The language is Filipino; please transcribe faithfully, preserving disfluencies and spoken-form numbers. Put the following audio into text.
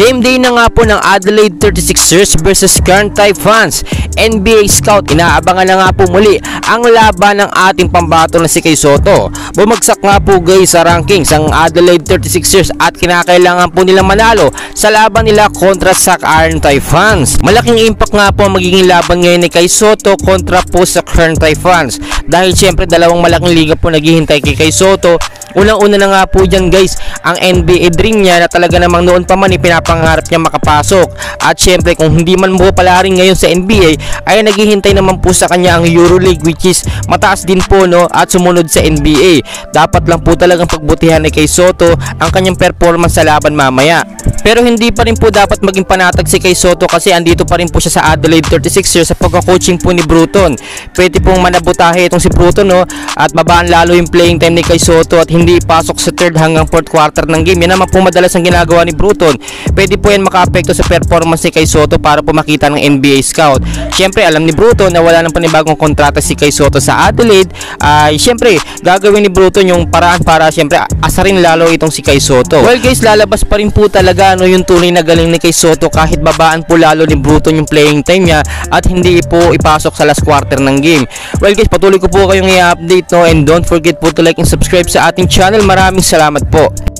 Game day na nga po ng Adelaide thirty-sixers versus Kern Typhons. N B A Scout, inaabangan na nga po muli ang laban ng ating pambato na si Kay Sotto. Bumagsak nga po guys sa rankings ang Adelaide thirty-sixers at kinakailangan po nilang manalo sa laban nila kontra sa Kern Typhons. Malaking impact nga po ang magiging laban ngayon ni Kay Sotto kontra po sa Kern Typhons dahil syempre dalawang malaking liga po naghihintay kay Kay Sotto. Unang-una na nga po dyan guys ang N B A dream niya na talaga namang noon pa man ipinapangarap niya makapasok. At syempre kung hindi man mo pala rin ngayon sa N B A ay naghihintay naman po sa kanya ang EuroLeague, which is mataas din po no at sumunod sa N B A. Dapat lang po talagang pagbutihan ni Kay Sotto ang kanyang performance sa laban mamaya. Pero hindi pa rin po dapat maging panatag si Kay Sotto kasi andito pa rin po siya sa Adelaide thirty-sixers sa pagka-coaching po ni Bruton. Pwede pong manabutahe itong si Bruton no at mabaan lalo yung playing time ni Kay Sotto at hindi pasok sa third hanggang fourth quarter ng game. Yan naman po madalas ang ginagawa ni Bruton. Pwede po yan maka-apekto sa performance ni Kay Sotto para po makita ng N B A scout. Syempre alam ni Bruton na wala ng panibagong kontrata si Kay Sotto sa Adelaide. Ay syempre gagawin ni Bruton yung paraan para syempre asarin lalo itong si Kay Sotto. Well guys, lalabas pa rin po talaga no yung tunay na galing ni Kay Sotto kahit babaan po lalo ni Bruton yung playing time niya at hindi po ipasok sa last quarter ng game. Well guys, patuloy ko po kayong i-update no and don't forget po to like and subscribe sa ating channel. Maraming salamat po.